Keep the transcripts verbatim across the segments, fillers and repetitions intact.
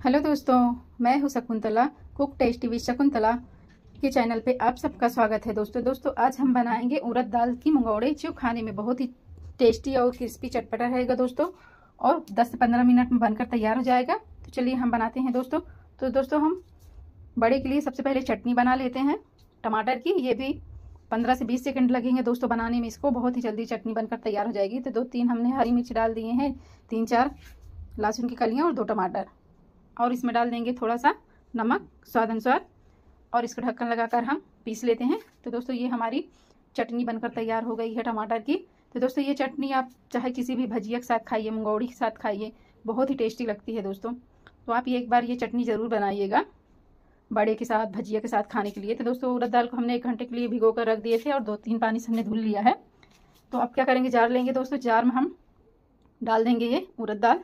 Hello दोस्तों, मैं हूं Shakuntala. Cook tasty with Shakuntala के चैनल पे आप सबका स्वागत है। दोस्तों दोस्तों आज हम बनाएंगे उड़द दाल की मंगौड़े, जो खाने में बहुत ही टेस्टी और क्रिस्पी चटपटा रहेगा दोस्तों, और दस से पंद्रह मिनट में बनकर तैयार हो जाएगा। तो चलिए हम बनाते हैं दोस्तों। तो दोस्तों हम बड़े के लिए सबसे पहले चटनी बना लेते हैं टमाटर की। ये भी पंद्रह से बीस सेकंड लगेंगे दोस्तों बनाने में। इसको बहुत ही जल्दी चटनी बनकर तैयार हो जाएगी। तो दो तीन हमने हरी मिर्च डाल दिए हैं, तीन चार लहसुन की कलियाँ और दो टमाटर, और इसमें डाल देंगे थोड़ा सा नमक स्वाद अनुसार, और इसको ढक्कन लगाकर हम पीस लेते हैं। तो दोस्तों ये हमारी चटनी बनकर तैयार हो गई है टमाटर की। तो दोस्तों ये चटनी आप चाहे किसी भी भजिया के साथ खाइए, मंगौड़ी के साथ खाइए, बहुत ही टेस्टी लगती है दोस्तों। तो आप ये एक बार ये चटनी ज़रूर बनाइएगा बड़े के साथ, भजिया के साथ खाने के लिए। तो दोस्तों उड़द दाल को हमने एक घंटे के लिए भिगो कर रख दिए थे, और दो तीन पानी से हमने धुल लिया है। तो अब क्या करेंगे, जार लेंगे दोस्तों। जार में हम डाल देंगे ये उड़द दाल।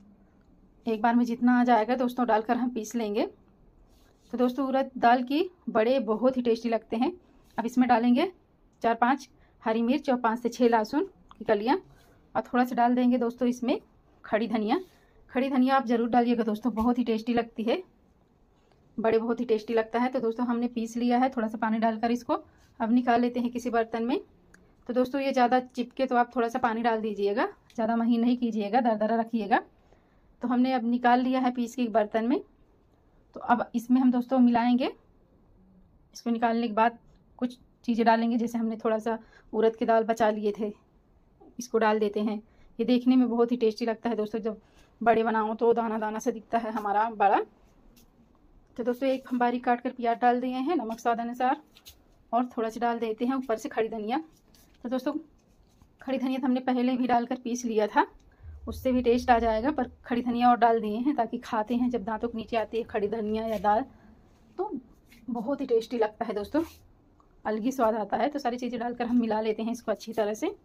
एक बार में जितना आ जाएगा दोस्तों डालकर हम पीस लेंगे। तो दोस्तों उड़द दाल की बड़े बहुत ही टेस्टी लगते हैं। अब इसमें डालेंगे चार पांच हरी मिर्च और पाँच से छः लहसुन की कलियाँ, और थोड़ा सा डाल देंगे दोस्तों इसमें खड़ी धनिया। खड़ी धनिया आप ज़रूर डालिएगा दोस्तों, बहुत ही टेस्टी लगती है, बड़े बहुत ही टेस्टी लगता है। तो दोस्तों हमने पीस लिया है, थोड़ा सा पानी डालकर इसको अब निकाल लेते हैं किसी बर्तन में। तो दोस्तों ये ज़्यादा चिपके तो आप थोड़ा सा पानी डाल दीजिएगा, ज़्यादा महीन नहीं कीजिएगा, दरदरा रखिएगा। तो हमने अब निकाल लिया है पीस के एक बर्तन में। तो अब इसमें हम दोस्तों मिलाएंगे। इसको निकालने के बाद कुछ चीज़ें डालेंगे, जैसे हमने थोड़ा सा उड़द की दाल बचा लिए थे, इसको डाल देते हैं। ये देखने में बहुत ही टेस्टी लगता है दोस्तों, जब बड़े बनाओ तो दाना दाना से दिखता है हमारा बड़ा। तो दोस्तों एक हम बारीक काट कर प्याज डाल दिए हैं, नमक स्वाद अनुसार, और थोड़ा सा डाल देते हैं ऊपर से खड़ी धनिया। तो दोस्तों खड़ी धनिया तो हमने पहले भी डालकर पीस लिया था, उससे भी टेस्ट आ जाएगा, पर खड़ी धनिया और डाल दिए हैं ताकि खाते हैं जब दांतों के नीचे आती है खड़ी धनिया या दाल, तो बहुत ही टेस्टी लगता है दोस्तों, अलग ही स्वाद आता है। तो सारी चीज़ें डालकर हम मिला लेते हैं इसको अच्छी तरह से।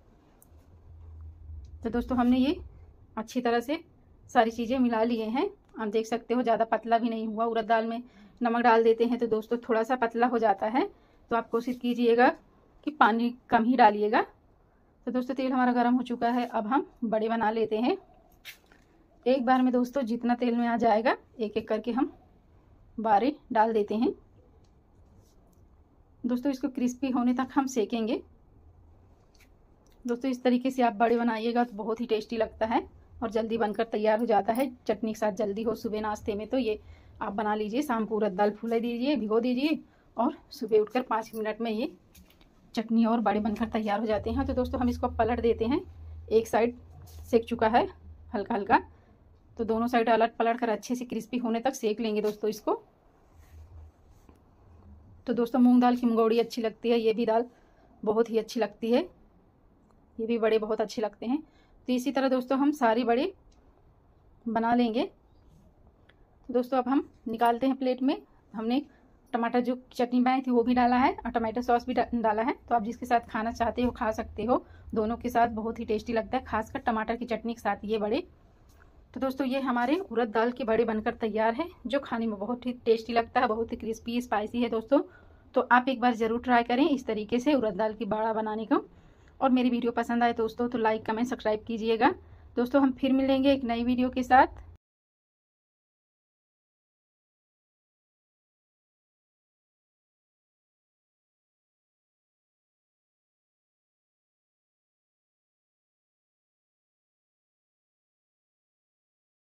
तो दोस्तों हमने ये अच्छी तरह से सारी चीज़ें मिला लिए हैं। आप देख सकते हो ज़्यादा पतला भी नहीं हुआ। उड़द दाल में नमक डाल देते हैं तो दोस्तों थोड़ा सा पतला हो जाता है, तो आप कोशिश कीजिएगा कि पानी कम ही डालिएगा। तो दोस्तों तेल हमारा गर्म हो चुका है, अब हम बड़े बना लेते हैं। एक बार में दोस्तों जितना तेल में आ जाएगा एक एक करके हम बारे डाल देते हैं। दोस्तों इसको क्रिस्पी होने तक हम सेकेंगे। दोस्तों इस तरीके से आप बड़े बनाइएगा तो बहुत ही टेस्टी लगता है और जल्दी बनकर तैयार हो जाता है। चटनी के साथ जल्दी हो सुबह नाश्ते में तो ये आप बना लीजिए। शाम को उड़द दाल फूला दीजिए, भिगो दीजिए, और सुबह उठकर पाँच मिनट में ये चटनी और बड़े बनकर तैयार हो जाते हैं। तो दोस्तों हम इसको पलट देते हैं। एक साइड सेक चुका है हल्का हल्का, तो दोनों साइड अलट पलट कर अच्छे से क्रिस्पी होने तक सेक लेंगे दोस्तों इसको। तो दोस्तों मूंग दाल की मंगौड़ी अच्छी लगती है, ये भी दाल बहुत ही अच्छी लगती है, ये भी बड़े बहुत अच्छे लगते हैं। तो इसी तरह दोस्तों हम सारे बड़े बना लेंगे। तो दोस्तों अब हम निकालते हैं प्लेट में। हमने टमाटर जो चटनी बनाई थी वो भी डाला है, और टमाटर सॉस भी डाला है। तो आप जिसके साथ खाना चाहते हो खा सकते हो, दोनों के साथ बहुत ही टेस्टी लगता है, खासकर टमाटर की चटनी के साथ ये बड़े। तो दोस्तों ये हमारे उड़द दाल के बड़े बनकर तैयार है, जो खाने में बहुत ही टेस्टी लगता है, बहुत ही क्रिस्पी स्पाइसी है दोस्तों। तो आप एक बार ज़रूर ट्राई करें इस तरीके से उड़द दाल की बड़ा बनाने का। और मेरी वीडियो पसंद आए दोस्तों तो लाइक कमेंट सब्सक्राइब कीजिएगा। दोस्तों हम फिर मिलेंगे एक नई वीडियो के साथ।